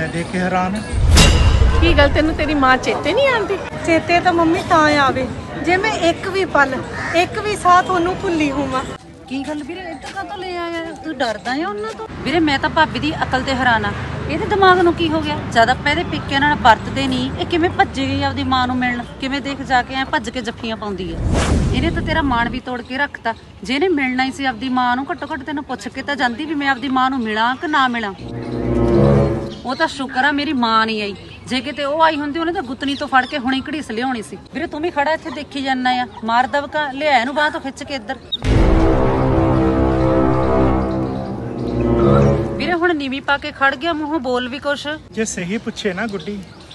देख के हैरान है। की गल तेनू तेरी मां चेते नहीं आती? चेते तो मम्मी तां आवे जे मैं एक भी पल एक भी साथ ओनू भुल्ली होवां। ਕੀ ਗੱਲ ਵੀਰੇ ਇੱਧਰ ਕਾਹਤੋਂ ਲੈ ਆਇਆ ਤੂੰ ਡਰਦਾ ਆ ਉਹਨਾਂ ਤੋਂ? ਵੀਰੇ ਮੈਂ ਤਾਂ ਭਾਬੀ ਦੀ ਅਕਲ ਤੇ ਹੈਰਾਨ ਆ। ਇਹਦੇ ਦਿਮਾਗ ਨੂੰ ਕੀ ਹੋ ਗਿਆ? ਜਦ ਆਪਾਂ ਇਹਦੇ ਪੇਕਿਆਂ ਨਾਲ ਵਰਤਦੇ ਨਹੀਂ, ਇਹ ਕਿਵੇਂ ਭੱਜ ਗਈ ਆਪਦੀ ਮਾਂ ਨੂੰ ਮਿਲਣ? ਕਿਵੇਂ ਦੇਖ ਜਾ ਕੇ ਐ ਭੱਜ ਕੇ ਜੱਫੀਆਂ ਪਾਉਂਦੀ ਆ। ਇਹਨੇ ਤਾਂ ਤੇਰਾ ਮਾਣ ਵੀ ਤੋੜ ਕੇ ਰੱਖਤਾ। ਜੇ ਇਹਨੇ ਮਿਲਣਾ ਹੀ ਸੀ ਆਪਦੀ ਮਾਂ ਨੂੰ, ਘੱਟੋ ਘੱਟ ਤੈਨੂੰ ਪੁੱਛ ਕੇ ਤਾਂ ਜਾਂਦੀ ਵੀ ਮੈਂ ਆਪਦੀ ਮਾਂ ਨੂੰ ਮਿਲਾਂ ਕਿ ਨਾ ਮਿਲਾਂ। ਉਹ ਤਾਂ ਸ਼ੁਕਰ ਆ ਮੇਰੀ ਮਾਂ ਨਹੀਂ ਆਈ, ਜੇ ਕਿਤੇ ਉਹ ਆਈ ਹੁੰਦੀ ਉਹਨੇ ਤਾਂ ਗੁੱਤਨੀ ਤੋਂ ਫੜ ਕੇ ਹੁਣੇ ਘੜੀਸ ਲਿਆਉਣੀ ਸੀ। ਵੀਰੇ ਤੂੰ ਵੀ ਖੜਾ ਇੱਥੇ ਦੇਖੀ ਜਾਂਦਾ ਆ, ਮਾਰ ਦਵਕਾ ਲਿਆ ਇਹਨੂੰ ਬਾਹ ਤੋਂ ਖਿੱਚ ਕੇ ਇੱਧਰ। ਵੀਰੇ ਹੁਣ ਨੀਵੀਂ ਪਾ ਕੇ ਖੜ ਗਿਆ, ਮੂੰਹੋਂ ਬੋਲ ਵੀ ਕੁਛ। जे सही पूछे ना गुड्डी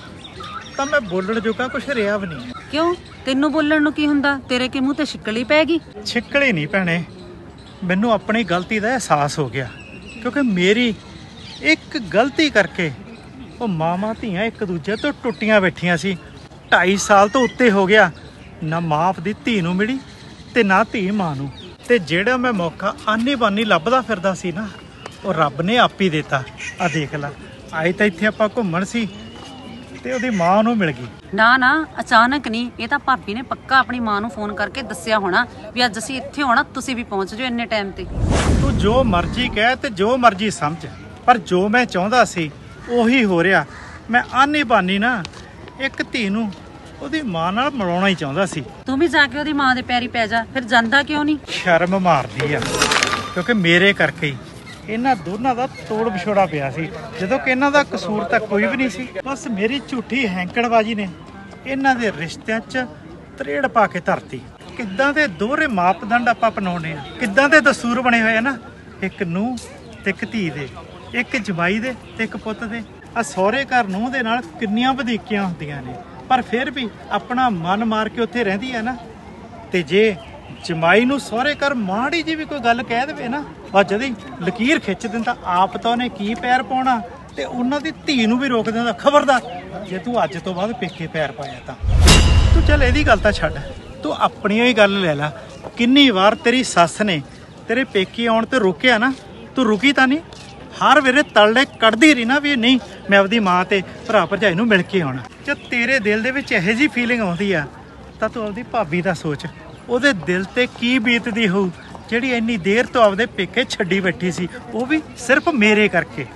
ਤਾਂ ਮੈਂ ਬੋਲਣ ਜੋਗਾ ਕੁਛ ਰਿਹਾ ਵੀ ਨਹੀਂ। ਕਿਉਂ? ਤੈਨੂੰ ਬੋਲਣ ਨੂੰ ਕੀ ਹੁੰਦਾ? ਤੇਰੇ ਕੀ ਮੂੰਹ ਤੇ ਛਿੱਕਲੀ ਪੈ ਗਈ? ਛਿੱਕਲੀ ਨਹੀਂ ਭੈਣੇ, ਮੈਨੂੰ ਆਪਣੀ ਗਲਤੀ ਦਾ ਅਹਿਸਾਸ ਹੋ ਗਿਆ ਕਿਉਂਕਿ ਮੇਰੀ ਇੱਕ ਗਲਤੀ ਕਰਕੇ ਉਹ ਮਾਵਾਂ ਧੀਆਂ ਇੱਕ ਦੂਜੇ ਤੋਂ ਟੁੱਟੀਆਂ ਬੈਠੀਆਂ ਸੀ। 2.5 ਸਾਲ ਤੋਂ ਉੱਤੇ ਹੋ ਗਿਆ, ਨਾ ਮਾਂ ਆਪਦੀ ਧੀ ਨੂੰ ਮਿਲੀ ਤੇ ਨਾ ਧੀ ਮਾਂ ਨੂੰ। ਤੇ ਜਿਹੜਾ ਮੈਂ ਮੌਕਾ ਆਨੀ ਬਾਨੀ ਲੱਭਦਾ ਫਿਰਦਾ ਸੀ ਨਾ, ਉਹ ਰੱਬ ਨੇ ਆਪ ਹੀ ਦਿੱਤਾ। ਆ ਦੇਖ ਲੈ, ਆਏ ਤਾਂ ਇੱਥੇ ਆਪਾਂ ਘੁੰਮਣ ਸੀ ਤੇ ਉਹਦੀ ਮਾਂ ਨੂੰ ਮਿਲ ਗਈ। ਨਾ ਨਾ, ਅਚਾਨਕ ਨਹੀਂ, ਇਹ ਤਾਂ ਭਾਬੀ ਨੇ ਪੱਕਾ ਆਪਣੀ ਮਾਂ ਨੂੰ ਫੋਨ ਕਰਕੇ ਦੱਸਿਆ ਹੋਣਾ ਵੀ ਅੱਜ ਅਸੀਂ ਇੱਥੇ ਹੋਣਾ, ਤੁਸੀਂ ਵੀ ਪਹੁੰਚ ਜਾਓ ਇੰਨੇ ਟਾਈਮ ਤੇ। ਤੂੰ ਜੋ ਮਰਜ਼ੀ ਕਹਿ ਤੇ ਜੋ ਮਰਜ਼ੀ ਸਮਝ, ਪਰ ਜੋ ਮੈਂ ਚਾਹੁੰਦਾ ਸੀ ਉਹੀ ਹੋ ਰਿਹਾ। ਮੈਂ ਆਨੀ ਬਾਨੀ ਨਾ ਇੱਕ ਧੀ ਨੂੰ ਉਹਦੀ ਮਾਂ ਨਾਲ ਮਿਲਾਉਣਾ ਹੀ ਚਾਹੁੰਦਾ ਸੀ। ਤੂੰ ਵੀ ਜਾ ਕੇ ਉਹਦੀ ਮਾਂ ਦੇ ਪੈਰੀ ਪੈ ਜਾ, ਫਿਰ ਜਾਂਦਾ ਕਿਉਂ ਨਹੀਂ? ਸ਼ਰਮ ਮਾਰਦੀ ਆ ਕਿਉਂਕਿ ਮੇਰੇ ਕਰਕੇ ਹੀ ਇਹਨਾਂ ਦੋਨਾਂ ਦਾ ਤੋੜ ਵਿਛੋੜਾ ਪਿਆ ਸੀ, ਜਦੋਂ ਕਿ ਇਹਨਾਂ ਦਾ ਕਸੂਰ ਤਾਂ ਕੋਈ ਵੀ ਨਹੀਂ ਸੀ। ਬਸ ਮੇਰੀ ਝੂਠੀ ਹੈਂਕੜਬਾਜੀ ਨੇ ਇਹਨਾਂ ਦੇ ਰਿਸ਼ਤਿਆਂ 'ਚ ਤਰੇੜ ਪਾ ਕੇ ਧਰਤੀ। ਕਿੱਦਾਂ ਦੇ ਦੋਹਰੇ ਮਾਪਦੰਡ ਆਪਾਂ ਅਪਣਾਉਣੇ ਆ, ਕਿੱਦਾਂ ਦੇ ਦਸਤੂਰ ਬਣੇ ਹੋਏ ਆ ਨਾ, ਇੱਕ ਨੂੰਹ ਤੇ ਇੱਕ ਧੀ ਦੇ, ਇੱਕ ਜਵਾਈ ਦੇ ਤੇ ਇੱਕ ਪੁੱਤ ਦੇ। ਆ ਸਹੁਰੇ ਘਰ ਨੂੰਹ ਦੇ ਨਾਲ ਕਿੰਨੀਆਂ ਵਧੀਕੀਆਂ ਹੁੰਦੀਆਂ ਨੇ, ਪਰ ਫਿਰ ਵੀ ਆਪਣਾ ਮਨ ਮਾਰ ਕੇ ਉੱਥੇ ਰਹਿੰਦੀ ਆ ਨਾ। ਤੇ ਜੇ ਜਮਾਈ ਨੂੰ ਸਹੁਰੇ ਘਰ ਮਾੜੀ ਜੀ ਵੀ ਕੋਈ ਗੱਲ ਕਹਿ ਦੇਵੇ ਨਾ, ਬਸ ਜਦੀ ਲਕੀਰ ਖਿੱਚ ਦਿੰਦਾ। ਆਪ ਤਾਂ ਉਹਨੇ ਕੀ ਪੈਰ ਪਾਉਣਾ ਤੇ ਉਹਨਾਂ ਦੀ ਧੀ ਨੂੰ ਵੀ ਰੋਕ ਦਿੰਦਾ, ਖਬਰਦਾਰ ਜੇ ਤੂੰ ਅੱਜ ਤੋਂ ਬਾਅਦ ਪੇਕੇ ਪੈਰ ਪਾਇਆ ਤਾਂ। ਤੂੰ ਚੱਲ ਇਹਦੀ ਗੱਲ ਤਾਂ ਛੱਡ, ਤੂੰ ਆਪਣੀ ਹੀ ਗੱਲ ਲੈ ਲੈ। ਕਿੰਨੀ ਵਾਰ ਤੇਰੀ ਸੱਸ ਨੇ ਤੇਰੇ ਪੇਕੇ ਆਉਣ ਤੇ ਰੋਕਿਆ ਨਾ, ਤੂੰ ਰੁਕੀ ਤਾਂ ਨਹੀਂ। ਹਰ ਵੇਲੇ ਤਲੜੇ ਕੱਢਦੀ ਰਹੀ ਨਾ ਵੀ ਨਹੀਂ ਮੈਂ ਆਪਦੀ ਮਾਂ ਤੇ ਭਰਾ ਭਰਜਾਈ ਨੂੰ ਮਿਲ ਕੇ ਆਉਣਾ। ਜੇ ਤੇਰੇ ਦਿਲ ਦੇ ਵਿੱਚ ਇਹੋ ਜਿਹੀ ਫੀਲਿੰਗ ਆਉਂਦੀ ਆ ਤਾਂ ਤੂੰ ਆਪਦੀ ਭਾਬੀ ਦਾ ਸੋਚ, ਉਹਦੇ ਦਿਲ ਤੇ ਕੀ ਬੀਤਦੀ ਹੋਊ ਜਿਹੜੀ ਇੰਨੀ ਦੇਰ ਤੋਂ ਆਪਦੇ ਪੇਕੇ ਛੱਡੀ ਬੈਠੀ ਸੀ, ਉਹ ਵੀ ਸਿਰਫ ਮੇਰੇ ਕਰਕੇ।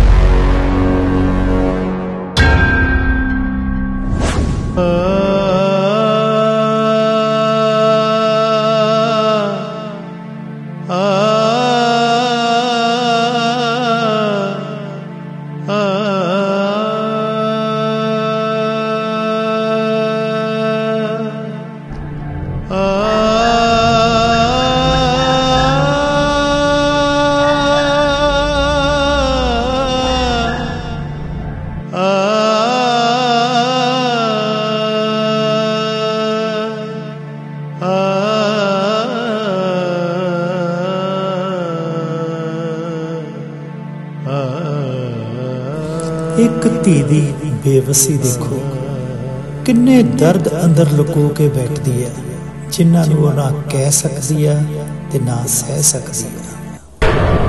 ਇੱਕ ਧੀ ਦੀ ਬੇਵਸੀ ਦੇਖੋ, ਕਿੰਨੇ ਦਰਦ ਅੰਦਰ ਲੁਕੋ ਕੇ ਬੈਠਦੀ ਹੈ, ਜਿਨ੍ਹਾਂ ਨੂੰ ਉਹ ਨਾ ਕਹਿ ਸਕਦੀ ਆ ਤੇ ਨਾ ਸਹਿ ਸਕਦੀ ਆ।